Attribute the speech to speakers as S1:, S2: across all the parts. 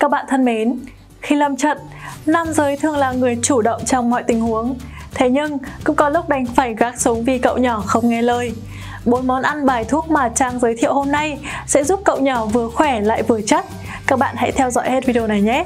S1: Các bạn thân mến, khi lâm trận, nam giới thường là người chủ động trong mọi tình huống. Thế nhưng cũng có lúc đành phải gác xuống vì cậu nhỏ không nghe lời. 4 món ăn bài thuốc mà Trang giới thiệu hôm nay sẽ giúp cậu nhỏ vừa khỏe lại vừa chắc. Các bạn hãy theo dõi hết video này nhé!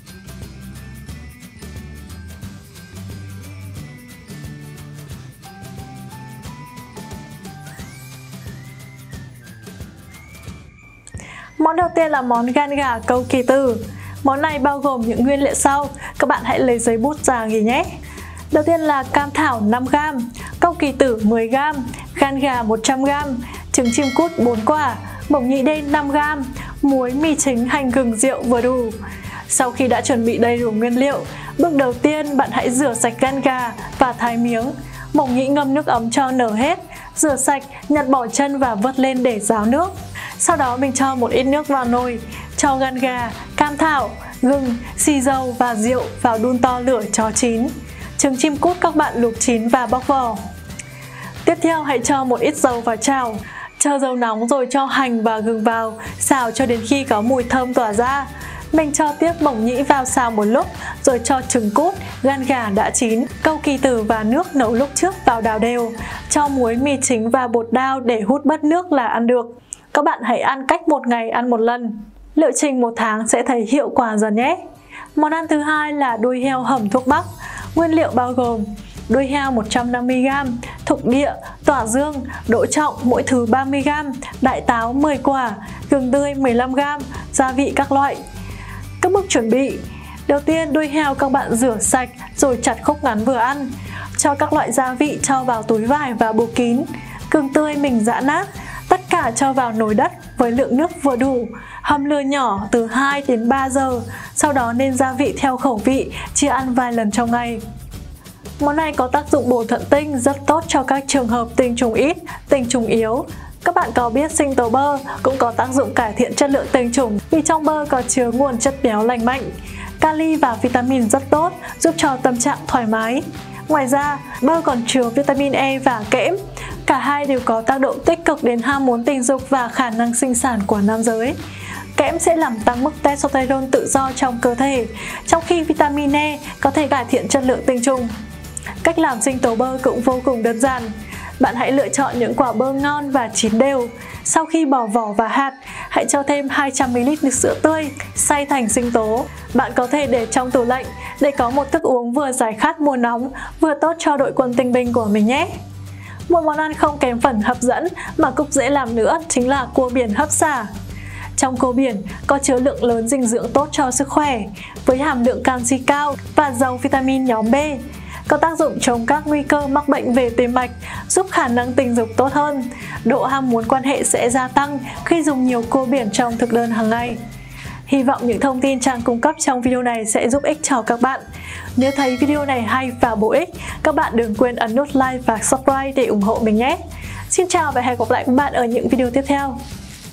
S1: Món đầu tiên là món gan gà câu kỳ tử. Món này bao gồm những nguyên liệu sau, các bạn hãy lấy giấy bút ra ghi nhé. Đầu tiên là cam thảo 5g, câu kỳ tử 10g, gan gà 100g, trứng chim cút 4 quả, mộc nhĩ đen 5g, muối, mì chính, hành, gừng, rượu vừa đủ. Sau khi đã chuẩn bị đầy đủ nguyên liệu, bước đầu tiên bạn hãy rửa sạch gan gà và thái miếng. Mộc nhĩ ngâm nước ấm cho nở hết, rửa sạch, nhặt bỏ chân và vớt lên để ráo nước. Sau đó mình cho một ít nước vào nồi, cho gan gà, cam thảo, gừng, xì dầu và rượu vào đun to lửa cho chín. Trứng chim cút các bạn luộc chín và bóc vỏ. Tiếp theo hãy cho một ít dầu vào chảo. Chờ dầu nóng rồi cho hành và gừng vào, xào cho đến khi có mùi thơm tỏa ra. Mình cho tiếp mộc nhĩ vào xào một lúc, rồi cho trứng cút, gan gà đã chín, câu kỳ tử và nước nấu lúc trước vào đảo đều. Cho muối, mì chính và bột đao để hút bớt nước là ăn được. Các bạn hãy ăn cách 1 ngày ăn 1 lần. Liệu trình 1 tháng sẽ thấy hiệu quả dần nhé. Món ăn thứ hai là đuôi heo hầm thuốc bắc. Nguyên liệu bao gồm đuôi heo 150g, thục địa, tỏa dương, đỗ trọng mỗi thứ 30g, đại táo 10 quả, gừng tươi 15g, gia vị các loại. Các bước chuẩn bị: đầu tiên đuôi heo các bạn rửa sạch rồi chặt khúc ngắn vừa ăn. Cho các loại gia vị cho vào túi vải và buộc kín. Gừng tươi mình giã nát, tất cả cho vào nồi đất với lượng nước vừa đủ. Hầm lửa nhỏ từ 2 đến 3 giờ, sau đó nêm gia vị theo khẩu vị, chia ăn vài lần trong ngày. Món này có tác dụng bổ thận tinh, rất tốt cho các trường hợp tinh trùng ít, tinh trùng yếu. Các bạn có biết sinh tố bơ cũng có tác dụng cải thiện chất lượng tinh trùng vì trong bơ có chứa nguồn chất béo lành mạnh. Kali và vitamin rất tốt, giúp cho tâm trạng thoải mái. Ngoài ra, bơ còn chứa vitamin E và kẽm. Cả hai đều có tác động tích cực đến ham muốn tình dục và khả năng sinh sản của nam giới. Kẽm sẽ làm tăng mức testosterone tự do trong cơ thể, trong khi vitamin E có thể cải thiện chất lượng tinh trùng. Cách làm sinh tố bơ cũng vô cùng đơn giản. Bạn hãy lựa chọn những quả bơ ngon và chín đều. Sau khi bỏ vỏ và hạt, hãy cho thêm 200ml nước sữa tươi, xay thành sinh tố. Bạn có thể để trong tủ lạnh để có một thức uống vừa giải khát mùa nóng, vừa tốt cho đội quân tinh binh của mình nhé. Một món ăn không kém phần hấp dẫn mà cũng dễ làm nữa chính là cua biển hấp xả. Trong cua biển có chứa lượng lớn dinh dưỡng tốt cho sức khỏe, với hàm lượng canxi cao và giàu vitamin nhóm B. Có tác dụng chống các nguy cơ mắc bệnh về tim mạch, giúp khả năng tình dục tốt hơn. Độ ham muốn quan hệ sẽ gia tăng khi dùng nhiều cua biển trong thực đơn hàng ngày. Hy vọng những thông tin Trang cung cấp trong video này sẽ giúp ích cho các bạn. Nếu thấy video này hay và bổ ích, các bạn đừng quên ấn nút like và subscribe để ủng hộ mình nhé. Xin chào và hẹn gặp lại các bạn ở những video tiếp theo.